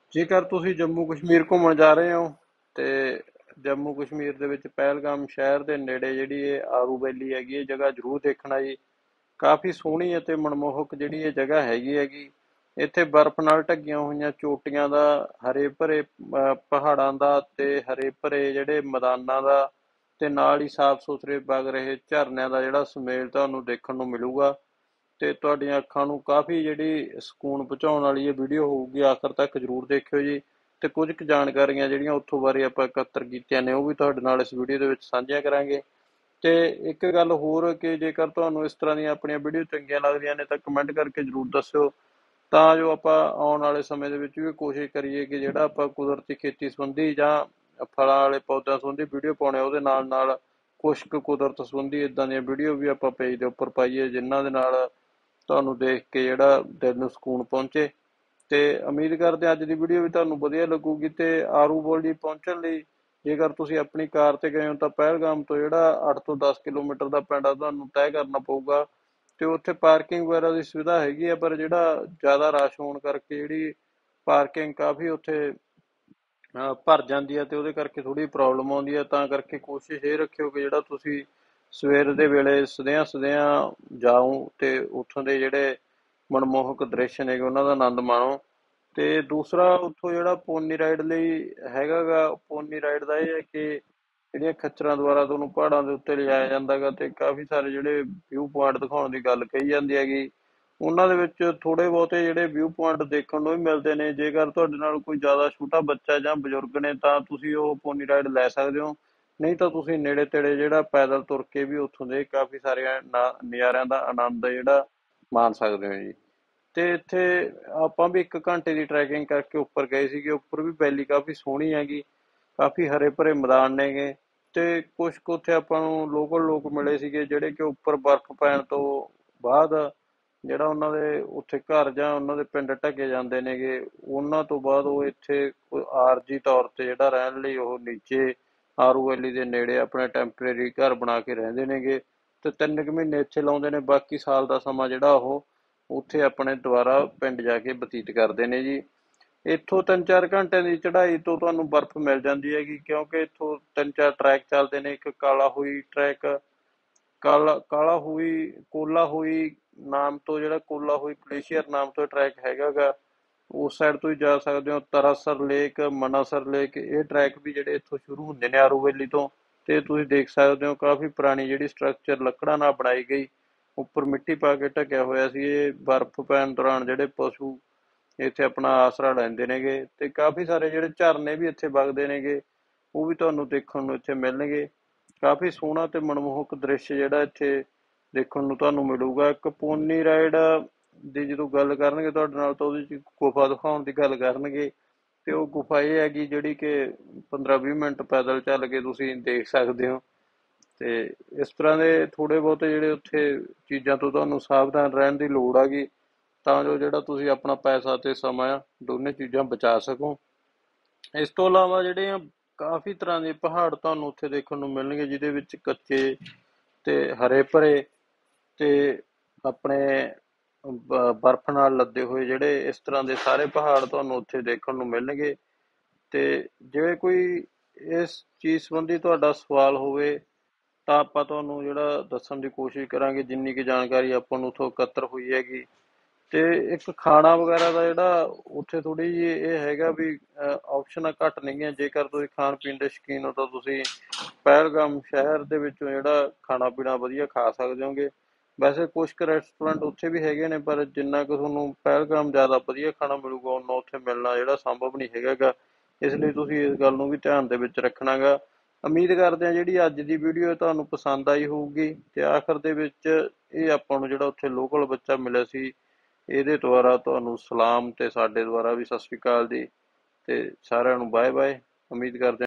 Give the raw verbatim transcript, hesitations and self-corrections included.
ਜੇਕਰ ਤੁਸੀਂ ਜੰਮੂ ਕਸ਼ਮੀਰ ਘੁੰਮਣ ਜਾ ਰਹੇ ਹੋ ਤੇ ਜੰਮੂ ਕਸ਼ਮੀਰ ਦੇ ਵਿੱਚ ਪਹਿਲਗਾਮ ਸ਼ਹਿਰ ਦੇ ਨੇੜੇ ਜਿਹੜੀ ਇਹ ਆਰੂ ਵੈਲੀ ਹੈਗੀ ਇਹ ਜਗ੍ਹਾ ਜ਼ਰੂਰ ਦੇਖਣਾ ਜੀ। ਕਾਫੀ ਸੋਹਣੀ ਅਤੇ ਮਨਮੋਹਕ ਜਿਹੜੀ ਇਹ ਜਗ੍ਹਾ ਹੈਗੀ ਹੈਗੀ। ਇੱਥੇ ਬਰਫ਼ ਨਾਲ ਢੱਕੀਆਂ ਹੋਈਆਂ ਚੋਟੀਆਂ ਦਾ, ਹਰੇ ਭਰੇ ਅਹ ਪਹਾੜਾਂ ਦਾ ਤੇ ਹਰੇ ਭਰੇ ਜਿਹੜੇ ਮੈਦਾਨਾਂ ਦਾ ਤੇ ਨਾਲ ਹੀ ਸਾਫ਼ ਸੁਥਰੇ ਵਗ ਰਹੇ ਝਰਨਿਆਂ ਦਾ ਜਿਹੜਾ ਸੁਮੇਲ ਤੁਹਾਨੂੰ ਦੇਖਣ ਨੂੰ ਮਿਲੂਗਾ। ਤੇ ਤੁਹਾਡੀਆਂ ਅੱਖਾਂ ਨੂੰ ਕਾਫੀ ਜਿਹੜੀ ਸਕੂਨ ਪਹੁੰਚਾਉਣ ਵਾਲੀ ਇਹ ਵੀਡੀਓ ਹੋਊਗੀ, ਆਖਰ ਤੱਕ ਜ਼ਰੂਰ ਦੇਖਿਓ ਜੀ। ਤੇ ਕੁਝ ਕੁ ਜਾਣਕਾਰੀਆਂ ਜਿਹੜੀਆਂ ਉੱਥੋਂ ਬਾਰੇ ਆਪਾਂ ਇਕੱਤਰ ਕੀਤੀਆਂ ਨੇ ਉਹ ਵੀ ਤੁਹਾਡੇ ਨਾਲ ਇਸ ਵੀਡੀਓ ਦੇ ਵਿੱਚ ਸਾਂਝੀਆਂ ਕਰਾਂਗੇ। ਤੇ ਇੱਕ ਗੱਲ ਹੋਰ ਕਿ ਜੇਕਰ ਤੁਹਾਨੂੰ ਇਸ ਤਰ੍ਹਾਂ ਦੀਆਂ ਆਪਣੀਆਂ ਵੀਡੀਓ ਚੰਗੀਆਂ ਲੱਗਦੀਆਂ ਨੇ ਤਾਂ ਕਮੈਂਟ ਕਰਕੇ ਜ਼ਰੂਰ ਦੱਸਿਓ, ਤਾਂ ਜੋ ਆਪਾਂ ਆਉਣ ਵਾਲੇ ਸਮੇਂ ਦੇ ਵਿੱਚ ਵੀ ਕੋਸ਼ਿਸ਼ ਕਰੀਏ ਕਿ ਜਿਹੜਾ ਆਪਾਂ ਕੁਦਰਤੀ ਖੇਤੀ ਸੰਬੰਧੀ ਜਾਂ ਫਲਾਂ ਵਾਲੇ ਪੌਦਿਆਂ ਸੰਬੰਧੀ ਵੀਡੀਓ ਪਾਉਣੇ ਉਹਦੇ ਨਾਲ ਨਾਲ ਕੁਛ ਕੁ ਕੁਦਰਤ ਸੰਬੰਧੀ ਇੱਦਾਂ ਦੀਆਂ ਵੀਡੀਓ ਵੀ ਆਪਾਂ ਪੇਜ ਦੇ ਉੱਪਰ ਪਾਈਏ, ਜਿਨ੍ਹਾਂ ਦੇ ਨਾਲ ਤੁਹਾਨੂੰ ਦੇਖ ਕੇ ਜਿਹੜਾ ਦਿਲ ਨੂੰ ਸਕੂਨ ਪਹੁੰਚੇ। ਤੇ ਉਮੀਦ ਕਰਦੇ ਹਾਂ ਅੱਜ ਦੀ ਵੀਡੀਓ ਵੀ ਤੁਹਾਨੂੰ ਵਧੀਆ ਲੱਗੂਗੀ। ਤੇ ਆਰੂ ਵੈਲੀ ਪਹੁੰਚਣ ਲਈ ਜੇਕਰ ਤੁਸੀਂ ਆਪਣੀ ਕਾਰ ਤੇ ਗਏ ਹੋ ਤਾਂ ਪਹਿਲਗਾਮ ਤੋਂ ਜਿਹੜਾ ਅੱਠ ਤੋਂ ਦਸ ਕਿਲੋਮੀਟਰ ਦਾ ਪਿੰਡ ਆ ਤੁਹਾਨੂੰ ਤੈਅ ਕਰਨਾ ਪਊਗਾ। ਤੇ ਉੱਥੇ ਪਾਰਕਿੰਗ ਵਗੈਰਾ ਦੀ ਸੁਵਿਧਾ ਹੈਗੀ ਆ, ਪਰ ਜਿਹੜਾ ਜ਼ਿਆਦਾ ਰਸ਼ ਹੋਣ ਕਰਕੇ ਜਿਹੜੀ ਪਾਰਕਿੰਗ ਕਾਫੀ ਉੱਥੇ ਅਹ ਭਰ ਜਾਂਦੀ ਹੈ ਤੇ ਉਹਦੇ ਕਰਕੇ ਥੋੜੀ ਪ੍ਰੋਬਲਮ ਆਉਂਦੀ ਹੈ। ਤਾਂ ਕਰਕੇ ਕੋਸ਼ਿਸ਼ ਇਹ ਰੱਖਿਓ ਕਿ ਜਿਹੜਾ ਤੁਸੀਂ ਸਵੇਰ ਦੇ ਵੇਲੇ ਸਦਿਆਂ ਸਦਿਆਂ ਜਾਓ ਤੇ ਉੱਥੋਂ ਦੇ ਜਿਹੜੇ ਮਨਮੋਹਕ ਦ੍ਰਿਸ਼ ਨੇਗੇ ਉਹਨਾਂ ਦਾ ਆਨੰਦ ਮਾਣੋ। ਤੇ ਦੂਸਰਾ ਉੱਥੋਂ ਜਿਹੜਾ ਪੋਨੀ ਰਾਈਡ ਲਈ ਹੈਗਾ ਗਾ, ਪੋਨੀ ਰਾਈਡ ਦਾ ਇਹ ਹੈ ਕਿ ਜਿਹੜੀਆਂ ਖੱਚਰਾਂ ਦੁਆਰਾ ਤੁਹਾਨੂੰ ਪਹਾੜਾਂ ਦੇ ਉੱਤੇ ਲਿਜਾਇਆ ਜਾਂਦਾ ਗਾ ਤੇ ਕਾਫੀ ਸਾਰੇ ਜਿਹੜੇ ਵਿਊ ਪੁਆਇੰਟ ਦਿਖਾਉਣ ਦੀ ਗੱਲ ਕਹੀ ਜਾਂਦੀ ਹੈਗੀ। ਉਹਨਾਂ ਦੇ ਵਿੱਚ ਥੋੜੇ ਬਹੁਤੇ ਜਿਹੜੇ ਵਿਊ ਪੁਆਇੰਟ ਦੇਖਣ ਨੂੰ ਵੀ ਮਿਲਦੇ ਨੇ। ਜੇਕਰ ਤੁਹਾਡੇ ਨਾਲ ਕੋਈ ਜ਼ਿਆਦਾ ਛੋਟਾ ਬੱਚਾ ਜਾਂ ਬਜ਼ੁਰਗ ਨੇ ਤਾਂ ਤੁਸੀਂ ਉਹ ਪੋਨੀ ਰਾਈਡ ਲੈ ਸਕਦੇ ਹੋ, ਨਹੀਂ ਤਾਂ ਤੁਸੀਂ ਨੇੜੇ ਤੇੜੇ ਜਿਹੜਾ ਪੈਦਲ ਤੁਰ ਕੇ ਵੀ ਉੱਥੋਂ ਦੇ ਕਾਫੀ ਸਾਰੇ ਨਾ- ਨਜ਼ਾਰਿਆਂ ਦਾ ਆਨੰਦ ਜਿਹੜਾ ਮਾਣ ਸਕਦੇ ਹੋ ਜੀ। ਤੇ ਇੱਥੇ ਆਪਾਂ ਵੀ ਇੱਕ ਘੰਟੇ ਦੀ ਟਰੈਕਿੰਗ ਕਰਕੇ ਉੱਪਰ ਗਏ ਸੀਗੇ। ਉੱਪਰ ਵੀ ਵੈਲੀ ਕਾਫੀ ਸੋਹਣੀ ਹੈਗੀ, ਕਾਫੀ ਹਰੇ ਭਰੇ ਮੈਦਾਨ ਨੇਗੇ। ਤੇ ਕੁਛ ਕੁ ਉੱਥੇ ਆਪਾਂ ਨੂੰ ਲੋਕਲ ਲੋਕ ਮਿਲੇ ਸੀਗੇ ਜਿਹੜੇ ਕਿ ਉੱਪਰ ਬਰਫ਼ ਪੈਣ ਤੋਂ ਬਾਅਦ ਜਿਹੜਾ ਉਹਨਾਂ ਦੇ ਉੱਥੇ ਘਰ ਜਾਂ ਉਹਨਾਂ ਦੇ ਪਿੰਡ ਢਕੇ ਜਾਂਦੇ ਨੇਗੇ, ਉਹਨਾਂ ਤੋਂ ਬਾਅਦ ਉਹ ਇੱਥੇ ਕੋਈ ਆਰਜੀ ਤੌਰ ਤੇ ਜਿਹੜਾ ਰਹਿਣ ਲਈ ਉਹ ਨੀਚੇ ਆਰੂ ਵੈਲੀ ਦੇ ਨੇੜੇ ਆਪਣੇ ਟੈਂਪਰੇਰੀ ਘਰ ਬਣਾ ਕੇ ਰਹਿੰਦੇ ਨੇਗੇ। ਤੇ ਤਿੰਨ ਕੁ ਮਹੀਨੇ ਇੱਥੇ ਲਾਉਂਦੇ ਨੇ, ਬਾਕੀ ਸਾਲ ਦਾ ਸਮਾਂ ਜਿਹੜਾ ਉਹ ਉੱਥੇ ਆਪਣੇ ਦੁਬਾਰਾ ਪਿੰਡ ਜਾ ਕੇ ਬਤੀਤ ਕਰਦੇ ਨੇ ਜੀ। ਇੱਥੋਂ ਤਿੰਨ ਚਾਰ ਘੰਟਿਆਂ ਦੀ ਚੜ੍ਹਾਈ ਤੋਂ ਤੁਹਾਨੂੰ ਬਰਫ਼ ਮਿਲ ਜਾਂਦੀ ਹੈਗੀ, ਕਿਉਂਕਿ ਇੱਥੋਂ ਤਿੰਨ ਚਾਰ ਟਰੈਕ ਚੱਲਦੇ ਨੇ। ਇੱਕ ਕਾਲਾ ਹੋਈ ਟਰੈਕ, ਕਾਲਾ ਕਾਲਾ ਹੋਈ ਕੋਲਾ ਹੋਈ ਨਾਮ ਤੋਂ ਜਿਹੜਾ ਕੋਲਾ ਹੋਈ ਗਲੇਸ਼ੀਅਰ ਨਾਮ ਤੋਂ ਟਰੈਕ ਹੈਗਾ ਗਾ, ਉਸ ਸਾਈਡ ਤੋਂ ਹੀ ਜਾ ਸਕਦੇ ਹੋ। ਤਰਾਸਰ ਲੇਕ, ਮਨਾਸਰ ਲੇਕ, ਇਹ ਟਰੈਕ ਵੀ ਜਿਹੜੇ ਇੱਥੋਂ ਸ਼ੁਰੂ ਹੁੰਦੇ ਨੇ ਆਰੂ ਵੈਲੀ ਤੋਂ। ਤੇ ਤੁਸੀਂ ਦੇਖ ਸਕਦੇ ਹੋ ਕਾਫੀ ਪੁਰਾਣੀ ਜਿਹੜੀ ਸਟਰਕਚਰ ਲੱਕੜਾਂ ਨਾਲ ਬਣਾਈ ਗਈ, ਉੱਪਰ ਮਿੱਟੀ ਪਾ ਕੇ ਢਕਿਆ ਹੋਇਆ ਸੀ। ਇਹ ਬਰਫ਼ ਪੈਣ ਦੌਰਾਨ ਜਿਹੜੇ ਪਸ਼ੂ ਇੱਥੇ ਆਪਣਾ ਆਸਰਾ ਲੈਂਦੇ ਨੇਗੇ। ਤੇ ਕਾਫੀ ਸਾਰੇ ਜਿਹੜੇ ਝਰਨੇ ਵੀ ਇੱਥੇ ਵਗਦੇ ਨੇਗੇ ਉਹ ਵੀ ਤੁਹਾਨੂੰ ਦੇਖਣ ਨੂੰ ਇੱਥੇ ਮਿਲਣਗੇ। ਕਾਫੀ ਸੋਹਣਾ ਤੇ ਮਨਮੋਹਕ ਦ੍ਰਿਸ਼ ਜਿਹੜਾ ਇੱਥੇ ਦੇਖਣ ਨੂੰ ਤੁਹਾਨੂੰ ਮਿਲੂਗਾ। ਇੱਕ ਪੋਨੀ ਰਾਈਡ ਦੀ ਜਦੋਂ ਗੱਲ ਕਰਨਗੇ ਤੁਹਾਡੇ ਨਾਲ ਤਾਂ ਉਹਦੇ 'ਚ ਗੁਫਾ ਦਿਖਾਉਣ ਦੀ ਗੱਲ ਕਰਨਗੇ। ਤੇ ਉਹ ਗੁਫਾ ਇਹ ਹੈਗੀ ਜਿਹੜੀ ਕਿ ਪੰਦਰਾਂ ਵੀਹ ਮਿੰਟ ਪੈਦਲ ਚੱਲ ਕੇ ਤੁਸੀਂ ਦੇਖ ਸਕਦੇ ਹੋ। ਤੇ ਇਸ ਤਰ੍ਹਾਂ ਦੇ ਥੋੜੇ ਬਹੁਤੇ ਜਿਹੜੇ ਉੱਥੇ ਚੀਜ਼ਾਂ ਤੋਂ ਤੁਹਾਨੂੰ ਸਾਵਧਾਨ ਰਹਿਣ ਦੀ ਲੋੜ ਹੈਗੀ, ਤਾਂ ਜੋ ਜਿਹੜਾ ਤੁਸੀਂ ਆਪਣਾ ਪੈਸਾ ਤੇ ਸਮਾਂ ਦੋਨੇ ਚੀਜ਼ਾਂ ਬਚਾ ਸਕੋ। ਇਸ ਤੋਂ ਇਲਾਵਾ ਜਿਹੜੇ ਕਾਫੀ ਤਰ੍ਹਾਂ ਦੇ ਪਹਾੜ ਤੁਹਾਨੂੰ ਉੱਥੇ ਦੇਖਣ ਨੂੰ ਮਿਲਣਗੇ, ਜਿਹਦੇ ਵਿੱਚ ਕੱਚੇ ਤੇ ਹਰੇ ਭਰੇ ਤੇ ਆਪਣੇ ਬ- ਬਰਫ਼ ਨਾਲ ਲੱਦੇ ਹੋਏ ਜਿਹੜੇ ਇਸ ਤਰ੍ਹਾਂ ਦੇ ਸਾਰੇ ਪਹਾੜ ਤੁਹਾਨੂੰ ਉੱਥੇ ਦੇਖਣ ਨੂੰ ਮਿਲਣਗੇ। ਤੇ ਜੇ ਕੋਈ ਇਸ ਚੀਜ਼ ਸੰਬੰਧੀ ਤੁਹਾਡਾ ਸਵਾਲ ਹੋਵੇ ਤਾਂ ਆਪਾਂ ਤੁਹਾਨੂੰ ਜਿਹੜਾ ਦੱਸਣ ਦੀ ਕੋਸ਼ਿਸ਼ ਕਰਾਂਗੇ, ਜਿੰਨੀ ਕੁ ਜਾਣਕਾਰੀ ਆਪਾਂ ਨੂੰ ਉੱਥੋਂ ਇਕੱਤਰ ਹੋਈ ਹੈਗੀ। ਤੇ ਇੱਕ ਖਾਣਾ ਵਗੈਰਾ ਦਾ ਜਿਹੜਾ ਉੱਥੇ ਥੋੜੀ ਜਿਹੀ ਇਹ ਹੈਗਾ ਵੀ ਆਪਸ਼ਨਾਂ ਘੱਟ ਨੇਗੀਆਂ। ਜੇਕਰ ਤੁਸੀਂ ਖਾਣ ਪੀਣ ਦੇ ਸ਼ੌਕੀਨ ਹੋ ਤਾਂ ਤੁਸੀਂ ਪਹਿਲਗਾਮ ਸ਼ਹਿਰ ਦੇ ਵਿੱਚੋਂ ਜਿਹੜਾ ਖਾਣਾ ਪੀਣਾ ਵਧੀਆ ਖਾ ਸਕਦੇ ਹੋਗੇ। ਵੈਸੇ ਕੁਛ ਕੁ ਰੈਸਟੋਰੈਂਟ ਉੱਥੇ ਵੀ ਹੈਗੇ ਨੇ, ਪਰ ਜਿੰਨਾ ਕੁ ਤੁਹਾਨੂੰ ਪਹਿਲਗਾਮ ਜ਼ਿਆਦਾ ਵਧੀਆ ਖਾਣਾ ਮਿਲੂਗਾ ਉਨਾ ਉੱਥੇ ਮਿਲਣਾ ਜਿਹੜਾ ਸੰਭਵ ਨਹੀਂ ਹੈਗਾ ਗਾ। ਇਸ ਲਈ ਤੁਸੀਂ ਇਸ ਗੱਲ ਨੂੰ ਵੀ ਧਿਆਨ ਦੇ ਵਿੱਚ ਰੱਖਣਾ ਗਾ। ਉਮੀਦ ਕਰਦੇ ਹਾਂ ਜਿਹੜੀ ਅੱਜ ਦੀ ਵੀਡੀਓ ਤੁਹਾਨੂੰ ਪਸੰਦ ਆਈ ਹੋਊਗੀ। ਤੇ ਆਖਰ ਦੇ ਵਿੱਚ ਇਹ ਆਪਾਂ ਨੂੰ ਜਿਹੜਾ ਉੱਥੇ ਲੋਕਲ ਬੱਚਾ ਮਿਲਿਆ ਸੀ, ਇਹਦੇ ਦੁਆਰਾ ਤੁਹਾਨੂੰ ਸਲਾਮ ਤੇ ਸਾਡੇ ਦੁਆਰਾ ਵੀ ਸਤਿ ਸ਼੍ਰੀ ਅਕਾਲ ਜੀ। ਤੇ ਸਾਰਿਆਂ ਨੂੰ ਬਾਏ ਬਾਏ। ਉਮੀਦ ਕਰਦੇ